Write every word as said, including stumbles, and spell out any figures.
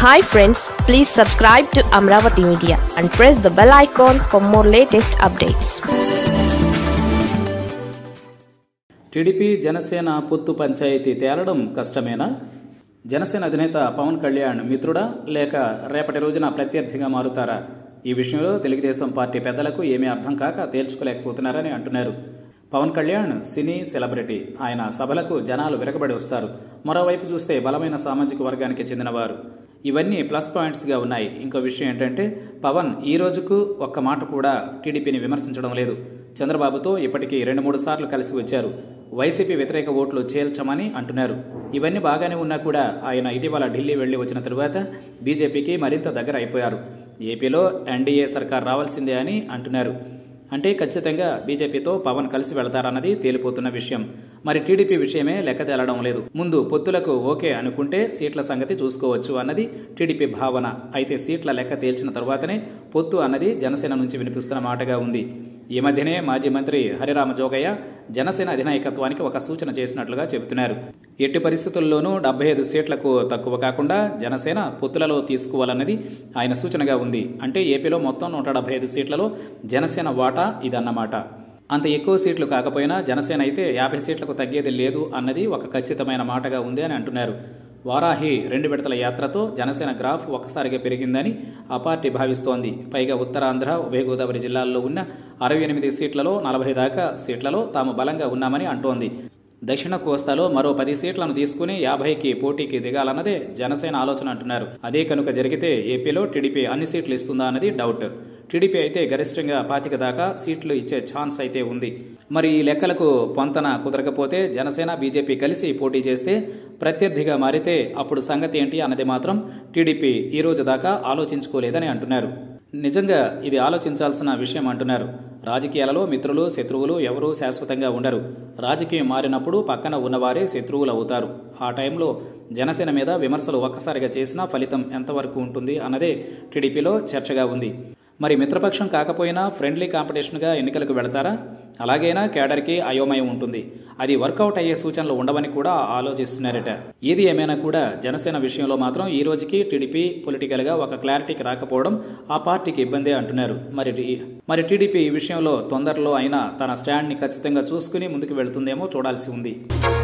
Hi friends, please subscribe to Amaravathi Media and press the bell icon for more latest updates. T D P Janasena పొత్తు పంచాయతీ తేలడం కష్టమేనా? జనసేన అధినేత పవన్ కళ్యాణ్ మిత్రుడా లేక రేపటి రోజున ప్రత్యర్థిగా మారుతారా? ఈ విషయంలో తెలుగుదేశం పార్టీ పెద్దలకు ఏమీ అర్థం కాక తేల్చుకోలేకపోతున్నారని అంటున్నారు. Pawan Kalyan cine celebrity. ఆయన సభలకు జనాలు విరగబడి వస్తారు. మరోవైపు చూస్తే బలమైన సామాజిక వర్గానికి చెందినవారు. ఇవన్నీ ప్లస్ పాయింట్స్గా ఉన్నాయి. ఇంకో విషయం ఏంటంటే పవన్ ఈ రోజుకు ఒక్క మాట కూడా టీడీపీని విమర్శించడం లేదు. చంద్రబాబుతో ఇప్పటికీ రెండు మూడు సార్లు కలిసి వచ్చారు. వైసీపీ వ్యతిరేక ఓట్లు చేల్చమని అంటున్నారు. ఇవన్నీ బాగానే ఉన్నా కూడా ఆయన ఇటీవల ఢిల్లీ వెళ్లి వచ్చిన తరువాత బీజేపీకి మరింత దగ్గర అయిపోయారు. ఏపీలో ఎన్డీఏ సర్కార్ రావాల్సిందే అని అంటున్నారు. అంటే ఖచ్చితంగా బీజేపీతో పవన్ కలిసి వెళతారన్నది తేలిపోతున్న విషయం. మరి టీడీపీ విషయమే లెక్క తేలడం లేదు. ముందు పొత్తులకు ఓకే అనుకుంటే సీట్ల సంగతి చూసుకోవచ్చు అన్నది టీడీపీ భావన. అయితే సీట్ల లెక్క తేల్చిన తరువాతనే పొత్తు అన్నది జనసేన నుంచి వినిపిస్తున్న మాటగా ఉంది. ఈ మధ్యనే మాజీ మంత్రి హరిరామ జోగయ్య జనసేన అధినాయకత్వానికి ఒక సూచన చేసినట్లుగా చెబుతున్నారు. ఎట్టి పరిస్థితుల్లోనూ డెబ్బై ఐదు సీట్లకు తక్కువ కాకుండా జనసేన పొత్తులలో తీసుకోవాలన్నది ఆయన సూచనగా ఉంది. అంటే ఏపీలో మొత్తం నూట డెబ్బై ఐదు సీట్లలో జనసేన వాటా ఇదన్నమాట. అంత ఎక్కువ సీట్లు కాకపోయినా జనసేన అయితే యాభై సీట్లకు తగ్గేది లేదు అన్నది ఒక ఖచ్చితమైన మాటగా ఉంది అని అంటున్నారు. వారాహి రెండు విడతల యాత్రతో జనసేన గ్రాఫ్ ఒక్కసారిగా పెరిగిందని ఆ పార్టీ భావిస్తోంది. పైగా ఉత్తరాంధ్ర, ఉభయ గోదావరి జిల్లాల్లో ఉన్న అరవై ఎనిమిది సీట్లలో నలభై దాకా సీట్లలో తాము బలంగా ఉన్నామని అంటోంది. దక్షిణ కోస్తాలో మరో పది సీట్లను తీసుకుని యాభైకి పోటీకి దిగాలన్నదే జనసేన ఆలోచన అంటున్నారు. అదే కనుక జరిగితే ఏపీలో టీడీపీ అన్ని సీట్లు ఇస్తుందా అన్నది డౌట్. టీడీపీ అయితే గరిష్టంగా పాతిక దాకా సీట్లు ఇచ్చే ఛాన్స్ అయితే ఉంది. మరి ఈ లెక్కలకు పొంతన కుదరకపోతే జనసేన బీజేపీ కలిసి పోటీ చేస్తే ప్రత్యర్థిగా మారితే అప్పుడు సంగతి ఏంటి అన్నది మాత్రం టీడీపీ ఈ రోజు దాకా ఆలోచించుకోలేదని అంటున్నారు. నిజంగా ఇది ఆలోచించాల్సిన విషయం అంటున్నారు. రాజకీయాలలో మిత్రులు, శత్రువులు ఎవరూ శాశ్వతంగా ఉండరు. రాజకీయం మారినప్పుడు పక్కన ఉన్నవారే శత్రువులు అవుతారు. ఆ టైంలో జనసేన మీద విమర్శలు ఒక్కసారిగా చేసినా ఫలితం ఎంతవరకు ఉంటుంది అన్నదే టీడీపీలో చర్చగా ఉంది. మరి మిత్రపక్షం కాకపోయినా ఫ్రెండ్లీ కాంపిటీషన్గా ఎన్నికలకు వెళతారా? అలాగైనా కేడర్కి అయోమయం ఉంటుంది. అది వర్కౌట్ అయ్యే సూచనలు ఉండవని కూడా ఆలోచిస్తున్నారట. ఏది ఏమైనా కూడా జనసేన విషయంలో మాత్రం ఈ రోజుకి టీడీపీ పొలిటికల్గా ఒక క్లారిటీకి రాకపోవడం ఆ పార్టీకి ఇబ్బందే అంటున్నారు. మరి మరి టీడీపీ ఈ విషయంలో తొందరలో అయినా తన స్టాండ్ని ఖచ్చితంగా చూసుకుని ముందుకు వెళుతుందేమో చూడాల్సి ఉంది.